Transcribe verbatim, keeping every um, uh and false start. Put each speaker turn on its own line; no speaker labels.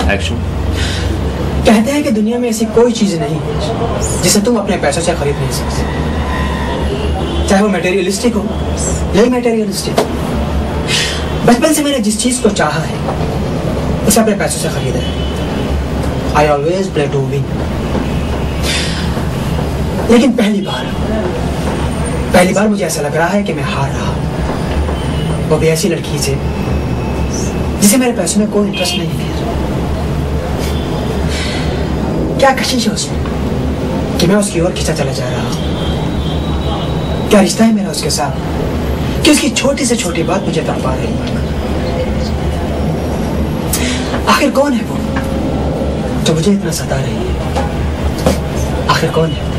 Action.
कहते हैं कि दुनिया में ऐसी कोई चीज नहीं जिसे तुम अपने पैसों से खरीद नहीं सकते, चाहे वो मटेरियलिस्टिक हो या इमैटेरियलिस्टिक। बचपन से मैंने जिस चीज को चाहा है उसे अपने पैसों से खरीदा है। I always play to win. लेकिन पहली बार पहली बार मुझे ऐसा लग रहा है कि मैं हार रहा हूं, वो भी ऐसी लड़की से जिसे मेरे पैसों में कोई इंटरेस्ट नहीं है। क्या कशिश है उसमें कि मैं उसकी ओर खिंचा चला जा रहा हूं? क्या रिश्ता है मेरा उसके साथ कि उसकी छोटी से छोटी बात मुझे तड़पा रही है? आखिर कौन है वो जो मुझे इतना सता रही है? आखिर कौन है?